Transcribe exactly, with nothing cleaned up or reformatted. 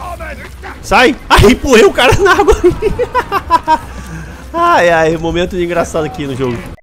Sai! Ai, empurrei o cara na água. Ai, ai, momento engraçado aqui no jogo.